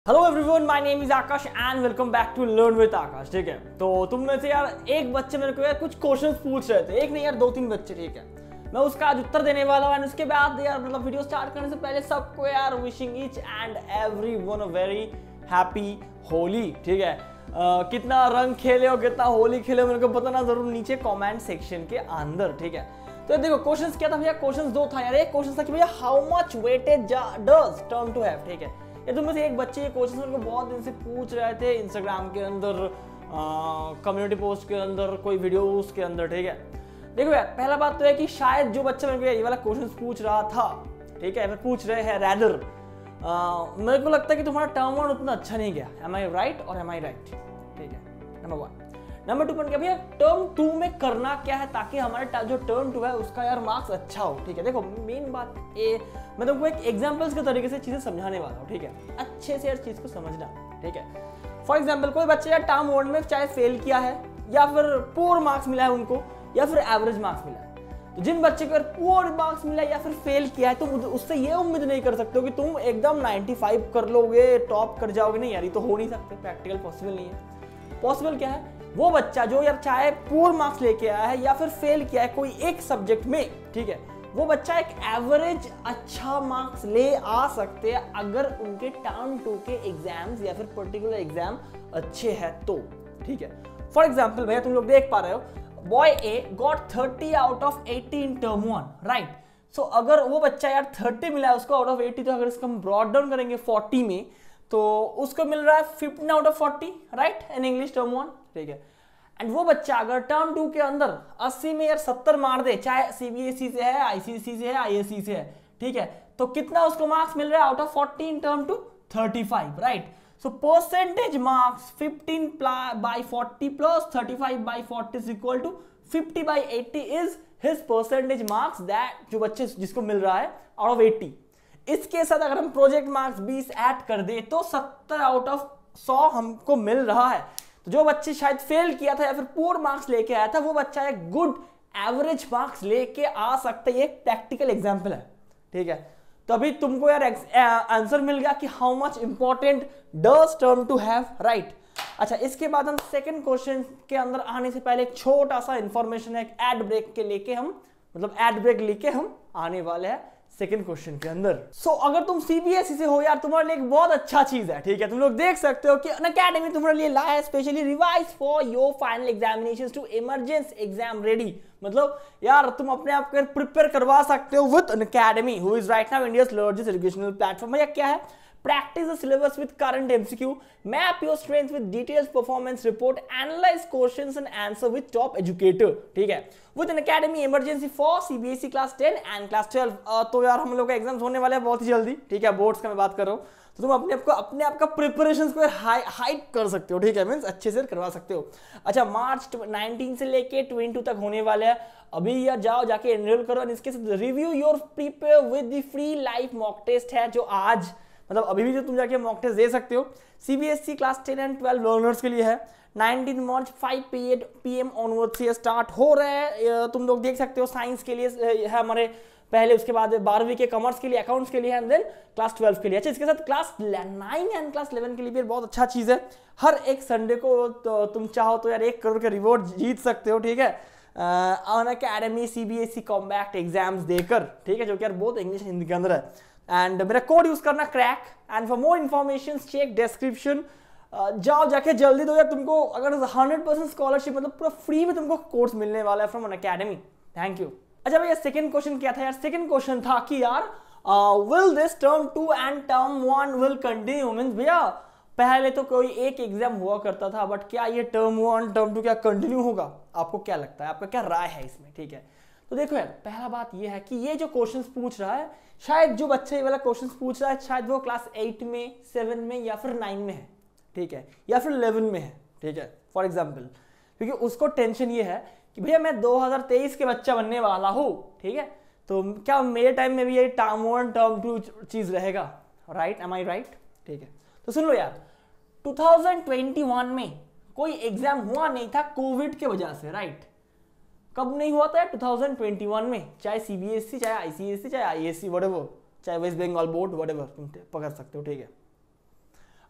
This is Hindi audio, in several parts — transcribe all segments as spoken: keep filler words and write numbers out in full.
Hello everyone, my name is Akash and welcome back to learn with Akash. ठीक है, तो तुम में से यार एक बच्चे मेरे को यार कुछ क्वेश्चंस पूछ रहे थे, एक नहीं यार दो तीन बच्चे। ठीक है, मैं उसका आज उत्तर देने वाला हूँ एंड उसके बाद यार मतलब वीडियो स्टार्ट करने से पहले सबको यार wishing each and every one a very happy Holi. ठीक है, uh, कितना रंग खेले हो, कितना होली खेले हो, मेरे को बताना जरूर नीचे कॉमेंट सेक्शन के अंदर। ठीक है, तो देखो क्वेश्चंस क्या था भैया, क्वेश्चंस दो था यार। एक क्वेश्चन था कि भैया how much weightage does term two have. ठीक है, ये तुम में से एक बच्चे ये क्वेश्चन मेरे को बहुत दिन से पूछ रहे थे इंस्टाग्राम के अंदर, कम्युनिटी पोस्ट के अंदर, कोई वीडियोस के अंदर। ठीक है, देखो यार पहला बात तो है कि शायद जो बच्चा मेरे को ये वाला क्वेश्चन पूछ रहा था, ठीक है, फिर पूछ रहे हैं रैदर, मेरे को लगता है कि तुम्हारा टर्म वन उतना अच्छा नहीं गया। एम आई राइट और एम आई राइट? ठीक है, number one. Number two point क्या भैया, टर्म टू में करना क्या है ताकि हमारे जो टर्म टू है उसका यार मार्क्स अच्छा हो। ठीक है, देखो मेन बात ए, मैं तुमको एक एग्जांपल्स के तरीके से चीजें समझाने वाला हूँ। ठीक है, अच्छे से यार चीज को समझना। ठीक है, फॉर एग्जांपल कोई बच्चे यार टर्म वन में चाहे फेल किया है या फिर पुअर मार्क्स मिला है उनको या फिर एवरेज मार्क्स मिला है, तो जिन बच्चे को यार पुअर मार्क्स मिला या फिर फेल किया है, तुम उससे ये उम्मीद नहीं कर सकते हो कि तुम एकदम पचानवे कर लोगे, टॉप कर जाओगे। नहीं यार, ये तो हो नहीं सकते, प्रैक्टिकल पॉसिबल नहीं है। पॉसिबल क्या है, वो बच्चा जो यार चाहे पुअर मार्क्स लेके आया है या फिर फेल किया है कोई एक सब्जेक्ट में, ठीक है, वो बच्चा एक एवरेज अच्छा मार्क्स ले आ सकते हैं अगर उनके टर्म टू के एग्जाम्स या फिर पर्टिकुलर एग्जाम अच्छे हैं तो। ठीक है, फॉर एग्जांपल भैया तुम लोग देख पा रहे हो, boy A got thirty out of eighty in term one, right. So अगर वो बच्चा यार थर्टी मिला है उसको आउट ऑफ एटी, तो अगर इसको हम ब्रॉड डाउन करेंगे फोर्टी में तो उसको मिल रहा है fifteen out of forty, right, in English term one. ठीक है, एंड वो बच्चा अगर टर्म टू के अंदर अस्सी में यार सत्तर मार दे, चाहे सीबीएसई से है, आईसीएसई से है, आईएससी से है, ठीक है, तो कितना उसको मार्क्स मिल रहा है out of forty in term two thirty five, right. So percentage marks fifteen by forty plus thirty five by forty is equal to fifty by eighty is his percentage marks, that जो बच्चे जिसको मिल रहा है आउट ऑफ एटी। इसके साथ अगर हम प्रोजेक्ट मार्क्स बीस ऐड कर दे तो सत्तर आउट ऑफ सौ हमको मिल रहा है। तो जो बच्चे शायद फेल किया था या फिर पुअर मार्क्स लेके आया था, वो बच्चा एक गुड एवरेज मार्क्स लेके आ सकता है। ये एक प्रैक्टिकल एग्जांपल है। ठीक है, तो अभी तुमको यार आंसर मिल गया कि how much important does term two have, right. अच्छा, इसके बाद हम सेकंड क्वेश्चन के अंदर आने से पहले एक छोटा सा इंफॉर्मेशन है, एक एड ब्रेक के लेके हम मतलब एड ब्रेक लेके हम आने वाले हैं सेकंड क्वेश्चन के अंदर। सो so, अगर तुम सीबीएसई से हो यार, तुम्हारे लिए एक बहुत अच्छा चीज है। ठीक है, तुम लोग देख सकते हो कि अनअकैडमी तुम्हारे लिए लाया है specially revise for your final examinations to emergency exam ready. मतलब यार तुम अपने आप को प्रिपेयर करवा सकते हो with Unacademy, who is right now India's largest educational platform. भैया क्या है, practice the syllabus with current M C Q, map your strengths with detailed performance report, analyze questions and answer with top educator। ठीक है, with an academy emergency for C B S E class ten and class twelve. uh, तो यार हम लोग का एग्जाम्स होने वाले हैं बहुत ही जल्दी। ठीक है, बोर्ड्स का मैं बात कर रहा हूँ, तो तुम अपने आप को अपने आप का प्रिपरेशन को हाई हाइट कर सकते हो। ठीक है, मीन्स अच्छे से करवा सकते हो। अच्छा, मार्च नाइनटीन से लेके ट्वेंटी तक होने वाले हैं। अभी यार जाओ जाके एनरोल करो। इसके साथ review your prepare with the free live mock test है, जो आज मतलब अभी भी जो तुम जाके मॉक टेस्ट दे सकते हो। CBSE class ten and twelve learners के लिए है। Nineteen March five P M onward से स्टार्ट हो रहा है। तुम लोग देख सकते हो, साइंस के लिए है हमारे पहले, उसके बाद बारहवीं के कॉमर्स के लिए, अकाउंट्स के लिए, एंड देन क्लास ट्वेल्व के लिए। अच्छा, इसके साथ class nine and class eleven के लिए भी बहुत अच्छा चीज़ है। हर एक संडे को तो तुम चाहो तो यार एक करोड़ के रिवॉर्ड जीत सकते हो। ठीक है, अनअकैडमी सीबीएसई कॉम्बैक्ट एग्जाम्स देकर। ठीक है, जो कि यार बहुत इंग्लिश हिंदी के अंदर है। एंड मेरा कोड यूज करना crack, and for more information check description. जाओ जाके जल्दी दो यार, तुमको अगर हंड्रेड परसेंट स्कॉलरशिप मतलब पूरा फ्री में तुमको कोर्स मिलने वाला है फ्रॉम अनअकैडमी। Thank you. अच्छा भैया, सेकंड क्वेश्चन क्या था यार? सेकंड क्वेश्चन था कि यार will this term two and term one will continue. Means भैया पहले तो कोई एक एग्जाम हुआ करता था, बट क्या ये टर्म वन टर्म टू क्या कंटिन्यू होगा? आपको क्या लगता है, आपका क्या राय है इसमें? ठीक है, तो देखो यार पहला बात ये है कि ये जो क्वेश्चंस पूछ रहा है, शायद जो बच्चा ये वाला क्वेश्चंस पूछ रहा है शायद वो क्लास एट में, सेवन में या फिर नाइन में है। ठीक है, या फिर इलेवन में है। ठीक है, फॉर एग्जांपल, क्योंकि उसको टेंशन ये है कि भैया मैं दो हज़ार तेईस के बच्चा बनने वाला हूँ। ठीक है, तो क्या मेरे टाइम में भी ये टर्म वन टर्म टू चीज रहेगा? Right, am I right? ठीक है, तो सुन लो यार, टू थाउजेंड ट्वेंटी वन में कोई एग्जाम हुआ नहीं था कोविड के वजह से, राइट। कब नहीं हुआ था? टू थाउजेंड ट्वेंटी वन में, चाहे सीबीएसई, चाहे आईसीएसई, चाहे आईएससी, व्हाटएवर, चाहे वेस्ट बंगाल बोर्ड, व्हाटएवर तुम पकड़ सकते हो। ठीक है,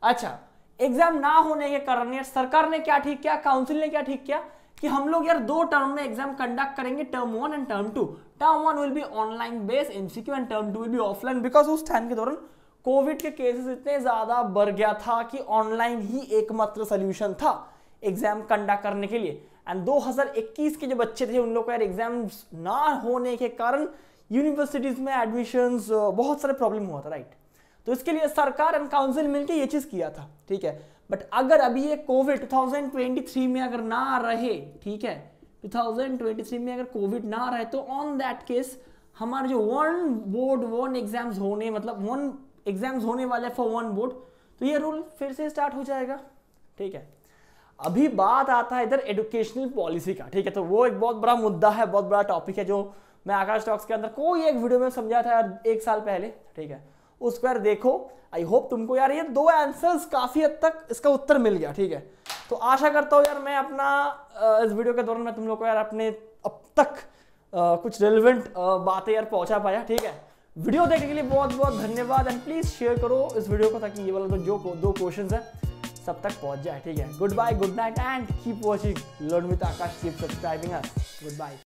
अच्छा, एग्जाम ना होने के कारण यार सरकार ने क्या ठीक किया, काउंसिल ने क्या ठीक किया कि हम लोग यार दो टर्म में एग्जाम कंडक्ट करेंगे, term one and term two. Term one will be online base MCQ and term two will be offline, because उस टाइम के दौरान कोविड के केसेस इतने ज्यादा बढ़ गया था कि ऑनलाइन ही एकमात्र सोल्यूशन था एग्जाम कंडक्ट करने के लिए। एंड दो हज़ार इक्कीस के जो बच्चे थे उन लोग का यार एग्जाम्स ना होने के कारण यूनिवर्सिटीज में एडमिशंस बहुत सारे प्रॉब्लम हुआ था, राइट। तो इसके लिए सरकार एंड काउंसिल मिलकर ये चीज किया था, ठीक है। बट अगर अभी ये कोविड दो हज़ार तेईस में अगर ना रहे, ठीक है, दो हज़ार तेईस में अगर कोविड ना रहे तो ऑन दैट केस हमारे जो वन बोर्ड वन एग्जाम्स होने, मतलब वन एग्जाम्स होने वाले फॉर वन बोर्ड, तो ये रूल फिर से स्टार्ट हो जाएगा, ठीक है। अभी बात आता है इधर एजुकेशनल पॉलिसी का, ठीक है। तो वो एक बहुत बड़ा मुद्दा है, बहुत बड़ा टॉपिक है, जो मैं आकाश टॉक्स के अंदर कोई एक वीडियो में समझा था यार एक साल पहले, ठीक है। उसको यार देखो, आई होप तुमको यार ये दो आंसर्स काफी हद तक इसका उत्तर मिल गया, ठीक है। तो आशा करता हूँ यार मैं अपना इस वीडियो के दौरान मैं तुम लोग को यार अपने अब तक आ, कुछ रेलिवेंट बातें यार पहुंचा पाया, ठीक है। वीडियो देखने के लिए बहुत बहुत धन्यवाद एंड प्लीज शेयर करो इस वीडियो को ताकि ये वाला तो जो दो क्वेश्चन है सब तक पहुंच जाए, ठीक है। Good bye, good night and keep watching learn with Aakash, keep subscribing us, good bye.